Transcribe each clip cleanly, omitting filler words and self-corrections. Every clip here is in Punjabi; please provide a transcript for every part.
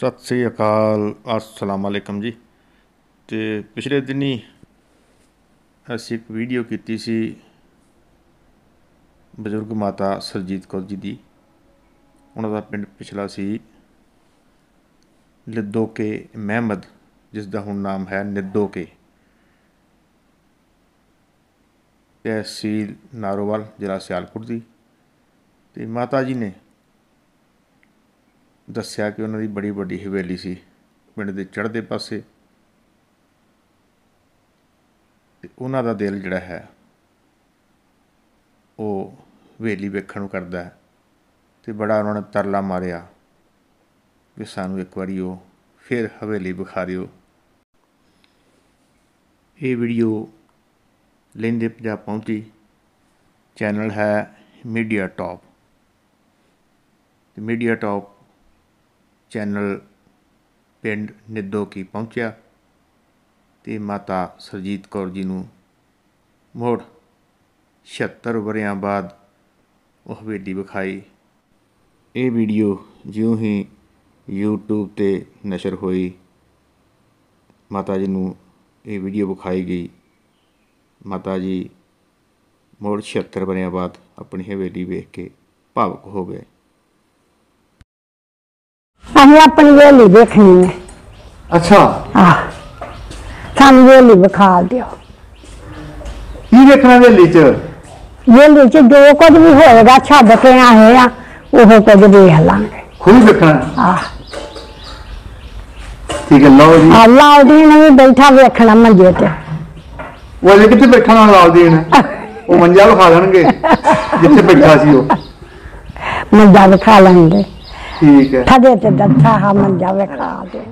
सत श्री अकाल, अस्सलाम वालेकुम जी। तो पिछले दिन ही असी एक वीडियो की सी बजुर्ग माता सरजीत कौर जी की। उन्हों का पिंड पिछला सी निदोके महमद, जिसका हुण नाम है निदोके, तहसील नारोवाल, जिला सियालकोट की। तो माता जी ने दस्या कि उन्होंने बड़ी वड्डी हवेली सी पिंड के चढ़ते पासे। उन्हों का दिल जिहड़ा है वो हवेली वेखण नूं करदा है। तो बड़ा उन्होंने तरला मारिया कि सानू एक बारी वो फिर हवेली विखा दिओ। ये वीडियो लहिंदे पंजाब पहुंची। चैनल है media top. Media top channel पिंड निदोकी पहुंचा तो माता सरजीत कौर जी नूं मुड़ 76 वरियां बाद वो हवेली विखाई। ये वीडियो ज्यों ही यूट्यूब ते नशर हुई, माता जी नूं ये वीडियो विखाई गई। माता जी मुड़ 76 वरियां बाद अपनी हवेली वेख के भावुक हो गए। अभी अपनी हवेली देखनी है। अच्छा, सानू हवेली विखा दियो। की देखना हवेली च? हवेली च जो कुछ भी होएगा छड्ड के आए आ वो कुछ देख लांगे। खूब देखना। ठीक है, लो जी। लाउदीन भी बैठा वेखना मंजे ते। वो अजे कित्थे बैठा ना लाउदीन? वो मंजा विखा लेणगे जिथे बैठा सी वो। मंजा विखा लेंगे। ठीक है। खदे ते दत्था हा मंजा विखा दे।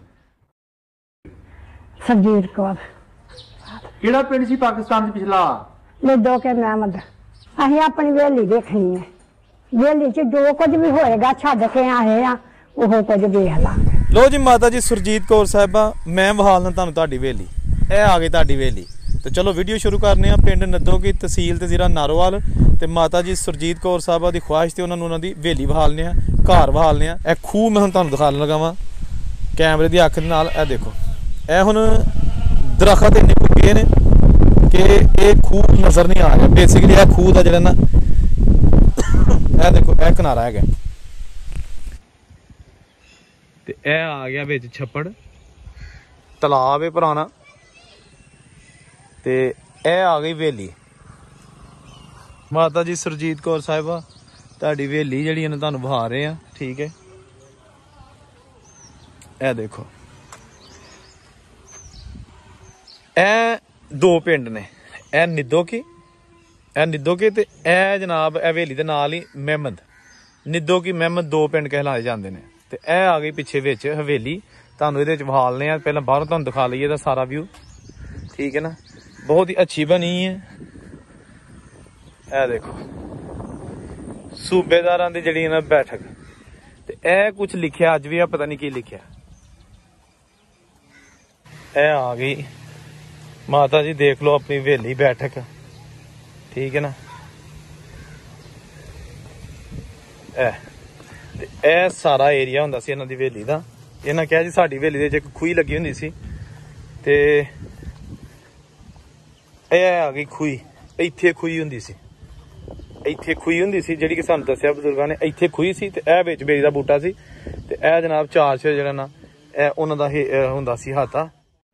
सरजीत कौर। केड़ा पिंड सी पाकिस्तान च पिछला? निदोके महमद। असीं अपनी हवेली देखनी है। हवेली च जो कुछ भी होएगा छड्ड के आए आ वो कुछ देख लांगे। लो जी, माता जी सुरजीत कौर साहिबा, मैं विहालना तुहानूं तुहाडी हवेली। ए आ गई तुहाडी हवेली। तो चलो वीडियो शुरू करने आ। पिंड निदोकी, तहसील ते जिला नारोवाल। ते माता जी सुरजीत कौर साहिबा की ख्वाहिश ते उन्होंने उन्होंने हवेली विहालने आ, घर विहालने आ। ए खूह मैं हुण तुहानूं दिखाण लगा वां कैमरे की अख नाल। ए देखो, ए हुण दरखत इन्ने पुगे ने कि ये खूह नज़र नहीं आ रहा। बेसिकली यह खूह का जिहड़ा ना, ए देखो, ए किनारा है। ते ए आ गया विच छप्पड़, तलाब है पुराना। ते ए आ गई हवेली। माता जी सुरजीत कौर साहिबा तुहाडी हवेली जिहड़ी इन्हां तुहानूं विखा रहे हैं। ठीक है, ए देखो, ए दो पिंड ने, ए निदोकी ते ए जनाब ए हवेली दे नाल ही महमद। निदोकी महमद दो पिंड कहलाए जाते हैं। तो ए आ गई पिछे विच हवेली। तुहानूं इहदे च विहालने आ। पहलां बाहरों तुहानूं दिखा लईए दा सारा व्यू। ठीक है ना, बहुत ही अच्छी बनी है। ए देखो, सूबेदारां दी जिहड़ी ना बैठक। ते ए कुछ लिखिया अज भी आ, पता नहीं की लिखिया। ए आ गई माता जी, देख लो अपनी हवेली बैठक। ठीक है ना, ए सारा एरिया हुंदा सी इन्हां दी हवेली दा। इन्हां कहा जी साडी हवेली दे विच खूही लगी हुंदी सी। ते ए आ गई खूही। इत्थे खूही हुंदी सी, इत्थे खूही हुंदी सी जिहड़ी कि सानूं दस्सिया बजुर्गां ने। इत्थे खूही सी ते ए विच बेरी दा बूटा सी। ते ए जनाब चार छे जिहड़ा ना ए उन्हां दा हुंदा सी हाता।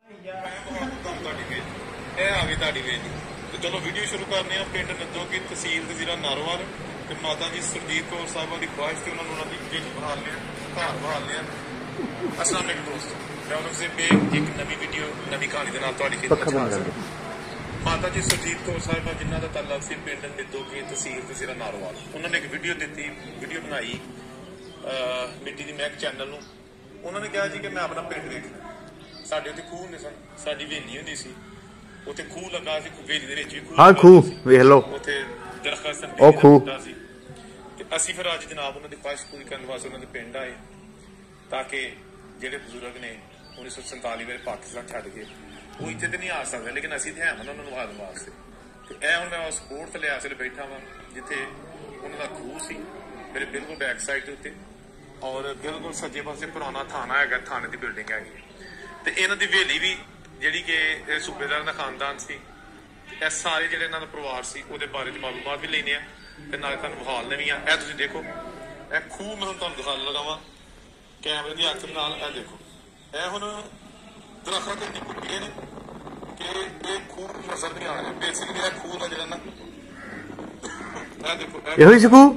चलो वीडियो शुरू करने आ। पिंड निदोकी, तहसील ते जिला नारोवाल। ते माता जी सुरजीत कौर साहिबा की ख्वाहिश ते उन्होंने उन्होंने हवेली विहालने, घर विहालने। अस्सलाम वालेकुम दोस्तों, मैं औरंगजेब एक नवी वीडियो नवी कहानी के नाल तुहाडी खिदमत च हाज़िर हां। माता जी सुरजीत कौर साहिबा जिन्हां दा ताल्लुक सी पिंड निदोकी, तहसील ते जिला नारोवाल। उन्होंने एक वीडियो दी, वीडियो बनाई मिट्टी दी महक चैनल नूं। उन्होंने कहा जी कि मैं अपना पिंड देखना। साडे उत्ते खूह हुंदे सन, साडी हवेली हुंदी सी। उत्थे खूह लगा सी, हवेली दे विच वी खूह। हाँ, खूह वेख लो, उत्थे दरखत सन, ओ खूह। ते असीं फिर अज जनाब उन्हां दी ख्वाहिश पूरी करन वास्ते उन्हां दे पिंड आए, ताकि जिहड़े बजुर्ग ने 1947 ਵੇਲੇ पाकिस्तान छड्ड के वो इत्थे ते नहीं आ सकदे, लेकिन असीं ते हैं उन्हां नूं विखाउण वास्ते। ते ए हुण मैं उस कोर्ट ते लिया बैठा वां जिथे उन्हां दा खूह सी। मेरे बिल्कुल बैक साइड के उत्ते ਔਰ ਬਿਲਕੁਲ ਸੱਜੇ ਪਾਸੇ ਪੁਰਾਣਾ ਥਾਣਾ ਹੈਗਾ, ਥਾਣੇ ਦੀ ਬਿਲਡਿੰਗ ਹੈਗੀ ਤੇ ਇਹਨਾਂ ਦੀ ਹਵੇਲੀ ਵੀ ਜਿਹੜੀ ਕਿ ਇਹ ਸੂਬੇਦਾਰ ਦਾ ਖਾਨਦਾਨ ਸੀ। ਇਹ ਸਾਰੇ ਜਿਹੜੇ ਇਹਨਾਂ ਦਾ ਪਰਿਵਾਰ ਸੀ ਉਹਦੇ ਬਾਰੇ 'ਚ ਮਾਲੂਮਾਤ ਵੀ ਲੈਣੇ ਆ ਤੇ ਨਾਲ ਤੁਹਾਨੂੰ ਵਿਖਾਲਣੇ ਵੀ ਆ। ਇਹ ਤੁਸੀਂ ਦੇਖੋ, ਇਹ ਖੂਹ ਮੈਂ ਤੁਹਾਨੂੰ ਦਿਖਾ ਲਗਾਵਾਂ ਕੈਮਰੇ ਦੀ ਅੱਖ ਨਾਲ। ਇਹ ਦੇਖੋ, ਇਹ ਹੁਣ ਦਰਖਤ ਇੰਨੇ ਪੁੱਟੇ ਨੇ ਕਿ ਇਹ ਖੂਹ ਨਜ਼ਰ ਨਹੀਂ ਆ ਰਿਹਾ। ਬੇਸਿਕਲੀ ਇਹ ਖੂਹ ਦਾ ਜਿਹੜਾ ਨਾ, ਇਹ ਦੇਖੋ ਇਹੋ ਹੀ ਸਕੂ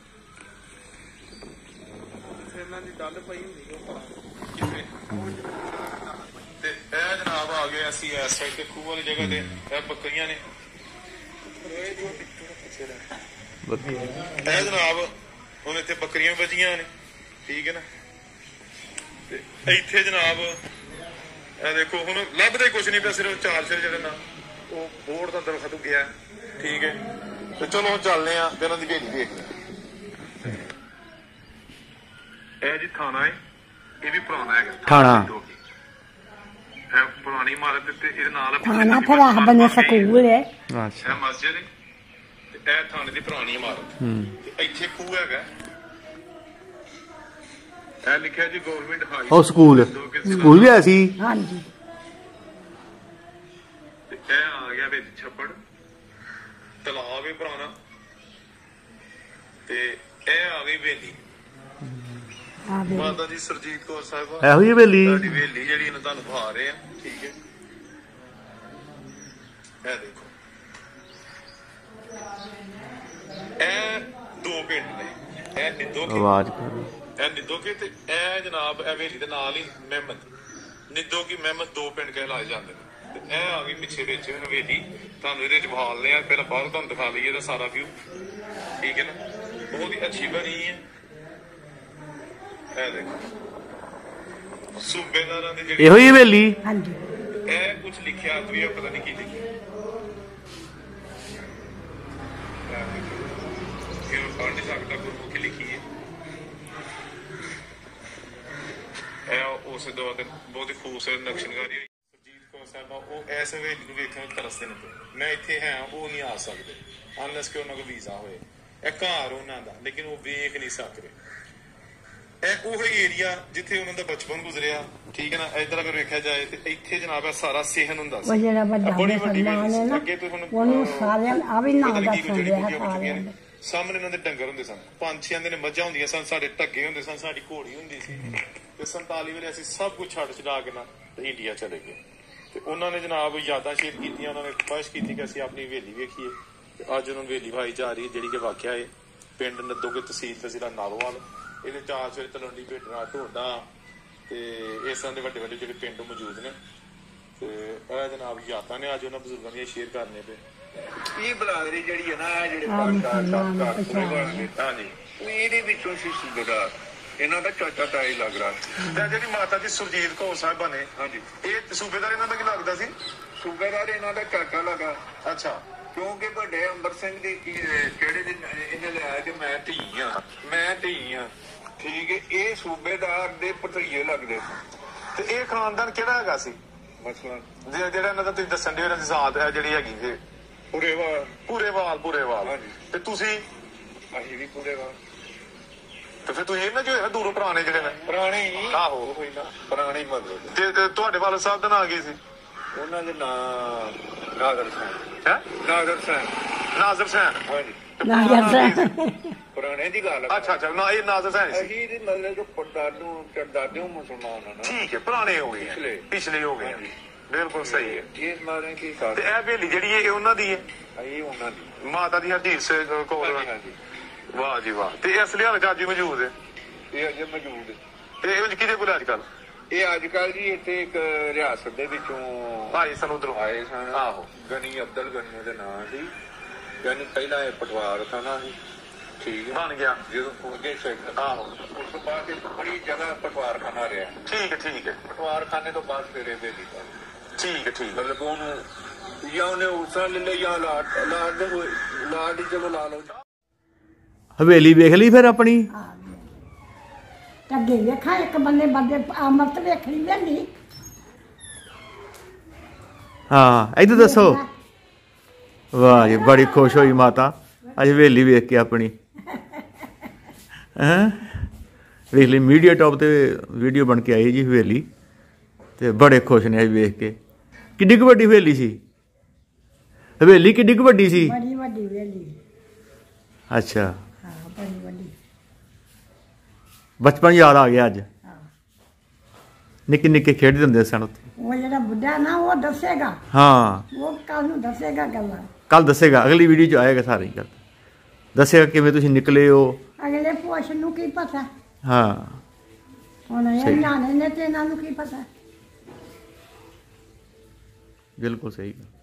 ਇਹਨਾਂ ਦੀ ਗੱਲ ਪਈ ਹੁੰਦੀ ਕਿਵੇਂ ਤੇ ਇਹ ਜਨਾਬ ਆ ਗਏ ਅਸੀਂ ਇਸ ਸਾਈਡ ਤੇ ਖੂਹ ਵਾਲੀ ਜਗ੍ਹਾ ਤੇ। ਇਹ ਬੱਕਰੀਆਂ ਨੇ, ਇਹ ਜਨਾਬ ਹੁਣ ਇੱਥੇ ਬੱਕਰੀਆਂ ਵੱਜੀਆਂ ਨੇ, ਠੀਕ ਹੈ ਨਾ। ਤੇ ਇੱਥੇ ਜਨਾਬ ਇਹ ਦੇਖੋ ਹੁਣ ਲੱਭਦੇ ਕੁਛ ਨਹੀਂ ਪਿਆ, ਸਿਰਫ ਚਾਰ ਸਿਰ ਜਿਹੜੇ ਨਾ ਉਹ ਬੋਰਡ ਦਾ ਦਰਖਤ ਉੱਗਿਆ, ਠੀਕ ਹੈ। ਤੇ ਚਲੋ ਚੱਲਦੇ ਆ ਤੇ ਇਹਨਾਂ ਦੀ ਹਵੇਲੀ ਦੇਖਦੇ। ਇਹ ਜੀ ਥਾਣਾ ਹੈ, ਇਹ ਵੀ ਪੁਰਾਣਾ ਹੈਗਾ ਥਾਣਾ। ਇਹ ਪੁਰਾਣੀ ਇਮਾਰਤ ਤੇ ਇਹਦੇ ਨਾਲ ਥਾਣਾ ਫਿਰ ਆਹ ਬਣੇ ਸਕੂਲ ਹੈ। ਅੱਛਾ ਇਹ ਮਸਜਿਦ ਹੈ ਤੇ ਇਹ ਥਾਣੇ ਦੀ ਪੁਰਾਣੀ ਇਮਾਰਤ ਤੇ ਇੱਥੇ ਖੂਹ ਹੈਗਾ। ਇਹ ਲਿਖਿਆ ਜੀ ਗਵਰਨਮੈਂਟ ਹਾਈ ਉਹ ਸਕੂਲ ਵੀ ਆਇਆ ਸੀ। ਹਾਂਜੀ ਤੇ ਇਹ ਆ ਗਿਆ ਵਿੱਚ ਛੱਪੜ, ਤਲਾਬ ਵੀ ਪੁਰਾਣਾ ਤੇ ਇਹ ਆ ਗਈ ਹਵੇਲੀ ਆ ਵੇ ਮਾਤਾ ਜੀ ਸਰਜੀਤ ਕੌਰ ਸਾਹਿਬਾ। ਇਹੋ ਹੀ ਹਵੇਲੀ ਸਾਡੀ ਹਵੇਲੀ ਜਿਹੜੀ ਇਹਨਾਂ ਤੁਹਾਨੂੰ ਦਿਖਾ ਰਹੇ ਆ, ਠੀਕ ਹੈ। ਇਹ ਦੇਖੋ, ਇਹ ਦੋ ਪਿੰਡ ਨੇ, ਇਹ ਨਿੱਦੋਕੇ, ਆਵਾਜ਼ ਕਰ ਇਹ ਨਿੱਦੋਕੇ ਤੇ ਇਹ ਜਨਾਬ ਇਹ ਹਵੇਲੀ ਦੇ ਨਾਲ ਹੀ ਮਹਿਮਦ, ਨਿੱਦੋਕੀ ਮਹਿਮਦ ਦੋ ਪਿੰਡ ਕਹਿਲਾਏ ਜਾਂਦੇ ਨੇ। ਤੇ ਇਹ ਆ ਗਈ ਪਿੱਛੇ ਵਿੱਚ ਹਵੇਲੀ, ਤੁਹਾਨੂੰ ਇਹਦੇ ਚ ਬਹਾਲਨੇ ਆ। ਪਹਿਲਾਂ ਬਾਹਰ ਤੁਹਾਨੂੰ ਦਿਖਾ ਲਈਏ ਇਹਦਾ ਸਾਰਾ ਵਿਊ, ਠੀਕ ਹੈ ਨਾ। ਬਹੁਤ ਹੀ ਅੱਛੀ ਬਣੀ ਹੈ। ਇਹ ਦੇਖੋ ਸੂਬੇਦਾਰਾਂ ਦੀ ਜਿਹੜੀ ਇਹੋ ਹੀ ਹਵੇਲੀ। ਹਾਂਜੀ ਇਹ ਕੁਝ ਲਿਖਿਆ ਵੀ ਪਤਾ ਨਹੀਂ ਕੀ ਲਿਖਿਆ। ਇਹ ਪੜ੍ਹ ਨਹੀਂ ਸਕਦਾ, ਗੁਰਮੁਖੀ ਲਿਖੀ ਹੈ। ਇਹ ਉਸ ਦੌਰ ਤੇ ਬਹੁਤ ਹੀ ਖੂਬਸੂਰਤ ਨਕਸ਼ਨਕਾਰੀ ਹੋਈ। ਸਰਜੀਤ ਕੌਰ ਸਾਹਿਬਾ ਉਹ ਇਸ ਹਵੇਲੀ ਨੂੰ ਵੇਖਣ ਨੂੰ ਤਰਸਦੇ ਨੇ। ਮੈਂ ਇੱਥੇ ਹੈ, ਉਹ ਨਹੀਂ ਆ ਸਕਦੇ ਅਨਲੈਸ ਕਿ ਉਹਨਾਂ ਕੋਲ ਵੀਜ਼ਾ ਹੋਏ। ਇਹ ਘਰ ਉਹਨਾਂ ਦਾ, ਲੇਕਿਨ ਉਹ ਵੇਖ ਨਹੀਂ ਸਕਦੇ। ਇਹ ਉਹ ਏਰੀਆ ਜਿੱਥੇ ਉਹਨਾਂ ਦਾ ਬਚਪਨ ਗੁਜ਼ਰਿਆ, ਠੀਕ ਹੈ ਨਾ। ਇੱਧਰ ਅਗਰ ਵੇਖਿਆ ਜਾਏ ਤੇ ਇੱਥੇ ਜਨਾਬ ਇਹ ਸਾਰਾ ਸਹਿਨ ਹੁੰਦਾ ਉਹ ਸੀ। ਜਿਹੜਾ ਵੱਡਾ ਬੜੀ ਵੱਡੀ ਮੁਸਲਮਾਨ ਹੈ ਨਾ, ਅੱਗੇ ਤੋਂ ਹੁਣ ਉਹਨੂੰ ਸਾਰਿਆਂ ਆ ਵੀ ਨਾਂ ਪਤਾ ਨੀ ਦਾ ਕੀ ਕੁਝ ਸੁਣਿਆ ਜਿਹੜੀਆਂ ਬਣ ਚੁੱਕੀਆਂ ਸਾਰਿਆਂ ਨੇ। ਦੇ। ਸਾਹਮਣੇ ਇਹਨਾਂ ਦੇ ਡੰਗਰ ਹੁੰਦੇ ਸਨ, 5-6 ਆਂਦੇ ਨੇ ਮੱਝਾਂ ਹੁੰਦੀਆਂ ਸਨ, ਸਾਡੇ ਢੱਗੇ ਹੁੰਦੇ ਸਨ, ਸਾਡੀ ਘੋੜੀ ਹੁੰਦੀ ਸੀ। ਤੇ 47 ਵੇਲੇ ਅਸੀਂ ਸਭ ਕੁਝ ਛੱਡ ਛਡਾ ਕੇ ਨਾ ਤੇ ਇੰਡੀਆ ਚਲੇ ਗਏ। ਤੇ ਉਹਨਾਂ ਨੇ ਜਨਾਬ ਯਾਦਾਂ ਸ਼ੇਅਰ ਕੀਤੀਆਂ, ਉਹਨਾਂ ਨੇ ਖੁਆਇਸ਼ ਕੀਤੀ ਕਿ ਅਸੀਂ ਆਪਣੀ ਹਵੇਲੀ ਵੇਖੀਏ। ਤੇ ਅੱਜ ਉਹਨਾਂ ਨੂੰ ਹਵੇਲੀ ਵਿਖਾਈ ਜਾ ਰਹੀ ਹੈ, ਜਿਹੜੀ ਕਿ ਵਾਕਿਆ ਹੈ ਪਿੰਡ ਨੱਦੋਕੇ, ਤਹਿਸੀਲ ਜ਼ਿਲ੍ਹਾ ਨਾਰੋਵਾਲ। ਇਹਦੇ ਚਾਰ ਸਵੇਰੇ ਤਲਵੰਡੀ, ਭੇਡਰਾ, ਢੋਡਾ ਤੇ ਇਸ ਤਰ੍ਹਾਂ ਦੇ ਵੱਡੇ ਵੱਡੇ ਜਿਹੜੇ ਪਿੰਡ ਮੌਜੂਦ ਨੇ। ਤੇ ਇਹ ਜਨਾਬ ਯਾਦਾਂ ਨੇ ਅੱਜ ਉਹਨਾਂ ਬਜ਼ੁਰਗਾਂ ਦੀਆਂ ਸ਼ੇਅਰ ਕਰਨੇ ਪਏ। ਇਹ ਬਲਾਦਰੀ ਜਿਹੜੀ ਹੈ ਨਾ, ਇਹ ਜਿਹੜੇ ਮੁਸਲਮਾਨ ਹਾਂਜੀ, ਇਹਦੇ ਵਿੱਚੋਂ ਸੀ ਸੂਬੇਦਾਰ, ਇਹਨਾਂ ਦਾ ਚਾਚਾ ਤਾਈ ਲੱਗ ਰਿਹਾ। ਤੇ ਜਿਹੜੀ ਮਾਤਾ ਜੀ ਸੁਰਜੀਤ ਕੌਰ ਸਾਹਿਬਾ ਨੇ, ਹਾਂਜੀ, ਇਹ ਸੂਬੇਦਾਰ ਇਹਨਾਂ ਦਾ ਕੀ ਲੱਗਦਾ ਸੀ? ਸੂਬੇਦਾਰ ਇਹਨਾਂ ਦਾ ਚਾਚਾ ਲੱਗਾ। ਅੱਛਾ, ਕਿਉਂਕਿ ਵੱਡੇ ਅੰਬਰ ਸਿੰਘ ਦੀ ਕਿਹੜੇ ਦਿਨ ਇਹਨੇ ਲਿਆ ਕਿ ਮੈਂ ਧੀ ਆ, ਠੀਕ ਹੈ। ਇਹ ਸੂਬੇਦਾਰ ਦੇ ਭਤੀਜੇ ਲੱਗਦੇ। ਤੇ ਇਹ ਖਾਨਦਾਨ ਕਿਹੜਾ ਹੈਗਾ ਸੀ? ਮਸਲਾ ਜਿਹੜਾ ਇਹਨਾਂ ਦਾ ਤੁਸੀਂ ਦੱਸਣ ਦੇ ਇਹਨਾਂ ਦੀ ਜ਼ਾਤ ਹੈ ਜਿਹੜੀ ਹੈਗੀ ਇਹ ਪੂਰੇਵਾਲ। ਹਾਂਜੀ। ਤੇ ਤੁਸੀਂ ਅਸੀਂ ਵੀ ਪੂਰੇਵਾਲ ਤੇ ਫਿਰ ਤੁਸੀਂ ਇਹਨਾਂ ਜੋ ਦੂਰੋਂ ਪੁਰਾਣੇ ਜਿਹੜੇ ਨੇ ਪੁਰਾਣੇ ਹੀ। ਆਹੋ। ਕੋਈ ਨਾ ਪੁਰਾਣੇ ਮਤਲਬ ਤੇ ਤੁਹਾਡੇ ਵਾਲਦ ਸਾਹਿਬ ਦਾ ਨਾਂ ਕੀ ਸੀ? ਉਹਨਾਂ ਦੇ ਨਾਂ ਨਾਦਰ ਸਿੰਘ। ਹੈ ਨਾਦਰ ਸਿੰਘ, ਨਾਜ਼ਰ ਹੁਸੈਨ। ਹਾਂਜੀ, ਨਾਜ਼ਰ ਸਿੰਘ। ਪੁਰਾਣੇ ਦੀ ਗੱਲ। ਅੱਛਾ ਨਾ ਇਹ ਨਾਜ਼ਰ ਹੁਸੈਨ ਸੀ। ਅਸੀਂ ਦੀ ਮਤਲਬ ਜੋ ਪੜਦਾਦੂ ਮੁਸਲਮਾਨ ਹਨ। ਠੀਕ ਹੈ, ਪੁਰਾਣੇ ਹੋ ਗਏ ਪਿਛਲੇ ਹੋ ਗਏ। ਬਿਲਕੁਲ ਸਹੀ ਹੈ। ਇਸ ਮਾਰੇ ਕੀ ਤੇ ਇਹ ਹਵੇਲੀ ਜਿਹੜੀ ਹੈ ਇਹ ਉਹਨਾਂ ਦੀ ਹੈ, ਇਹ ਉਹਨਾਂ ਦੀ। ਮਾਤਾ ਦੀ ਹਰਜੀਤ ਸਿੰਘ ਕੌਰ। ਹਾਂਜੀ, ਵਾਹ ਜੀ ਵਾਹ। ਤੇ ਇਸ ਲਿਹਾਜ਼ ਅੱਜ ਵੀ ਮੌਜੂਦ ਹੈ। ਇਹ ਅਜੇ ਮੌਜੂਦ ਹੈ। ਤੇ ਇਹ ਕਿਹਦੇ ਕੋਲ ਅੱਜ ਕੱਲ? ਇਹ ਅੱਜ ਕੱਲ ਜੀ ਇੱਥੇ ਇੱਕ ਰਿਆਸਤ ਦੇ ਵਿੱਚੋਂ ਭਾਈ ਸਾਨੂੰ ਉਧਰੋਂ ਆਏ ਸਨ। ਆਹੋ, ਗਨੀ ਅਬਦਲ ਗਨੀ ਉਹਦੇ ਨਾਂ ਸੀ। ਗਨੀ ਪਹਿਲਾਂ ਇਹ ਪਟਵਾਰ ਖਾਨਾ ਸੀ, ਠੀਕ ਹੈ। ਬਣ ਗਿਆ ਜਦੋਂ ਪੁੱਜੇ ਸਿੱਖ, ਆਹੋ। ਉਸ ਤੋਂ ਬਾਅਦ ਇਹ ਬੜੀ ਜਗ੍ਹਾ ਪਟਵਾਰ ਖਾਨਾ ਰਿਹਾ। ਠੀਕ ਹੈ ਪਟਵਾਰ ਖਾਨੇ ਤੋਂ ਬਾਅਦ ਫਿਰ ਇਹ ਵੇਲੀ ਕਰ ਠੀਕ ਹੈ ਮਤਲਬ ਉਹਨੂੰ ਜਾਂ ਉਹਨੇ ਉਸਾ ਲੈ ਲਿਆ ਜਾਂ ਲਾਡ ਹੀ ਚਲੋ ਲਾ ਲਓ। ਹਵੇਲੀ ਵੇਖ ਲਈ ਫਿਰ ਆਪਣੀ। ਅੱਗੇ ਵੇਖਾਂ ਇੱਕ ਬੰਦੇ ਅਮਰਤ ਵੇਖਣੀ ਵੇਲੀ। ਹਾਂ ਇੱਧਰ ਦੱਸੋ। ਵਾਹ ਜੀ, ਬੜੀ ਖੁਸ਼ ਹੋਈ ਮਾਤਾ ਅੱਜ ਹਵੇਲੀ ਵੇਖ ਕੇ ਆਪਣੀ। ਹੈਂ ਵੇਖ ਲਈ ਮੀਡੀਆ ਟੌਪ ਤੇ ਵੀਡੀਓ ਬਣ ਕੇ ਆਈ ਜੀ ਹਵੇਲੀ, ਤੇ ਬੜੇ ਖੁਸ਼ ਨੇ ਅੱਜ ਵੇਖ ਕੇ। ਕਿੱਡੀ ਕੁ ਵੱਡੀ ਹਵੇਲੀ ਸੀ? ਹਵੇਲੀ ਕਿੱਡੀ ਕੁ ਵੱਡੀ ਸੀ? ਬੜੀ ਵੱਡੀ ਵੇਲੀ। ਅੱਛਾ, ਹਾਂ ਬੜੀ ਵੱਡੀ। ਬਚਪਨ ਯਾਦ ਆ ਗਿਆ ਅੱਜ। ਹਾਂ ਨਿੱਕੇ ਨਿੱਕੇ ਖੇਡਦੇ ਹੁੰਦੇ ਸਨ ਉੱਥੇ। ਉਹ ਜਿਹੜਾ ਬੁੱਢਾ ਨਾ ਉਹ ਦੱਸੇਗਾ, ਹਾਂ, ਉਹ ਕੱਲ ਨੂੰ ਦੱਸੇਗਾ ਗੱਲਾਂ। ਕੱਲ ਦੱਸੇਗਾ, ਅਗਲੀ ਵੀਡੀਓ 'ਚ ਆਏਗਾ ਸਾਰੀ ਗੱਲ, ਦੱਸੇਗਾ ਕਿਵੇਂ ਤੁਸੀਂ ਨਿਕਲੇ ਹੋ। ਅਗਲੇ ਪੁੱਛ ਨੂੰ ਕੀ ਪਤਾ, ਹਾਂ, ਹੁਣ ਇਹ ਨਿਆਣੇ ਨੇ ਤੇ ਇਹਨਾਂ ਨੂੰ ਕੀ ਪਤਾ। ਬਿਲਕੁਲ ਸਹੀ ਗੱਲ।